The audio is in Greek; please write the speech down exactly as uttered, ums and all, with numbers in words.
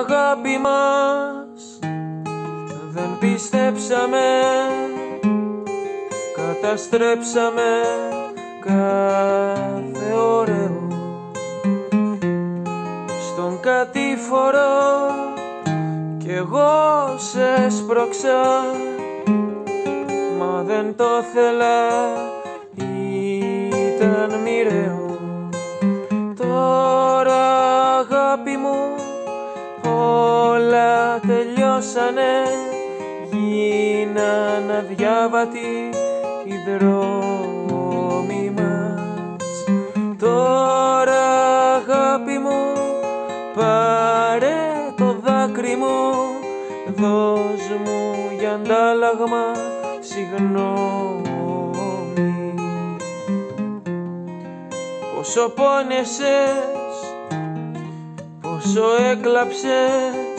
αγάπη μας δεν πιστέψαμε, καταστρέψαμε κάθε ωραίο. Στον κατήφορο κι εγώ σε σπρώξα, μα δεν το θέλα, ήταν μοιραίο. Τώρα αγάπη μου όλα τελειώσανε, γίναν αδιάβατοι οι δρόμοι μας. Τώρα αγάπη μου πάρε το δάκρυ μου, δώσ' μου για αντάλλαγμα συγγνώμη. Πόσο πόνεσες, πόσο έκλαψες,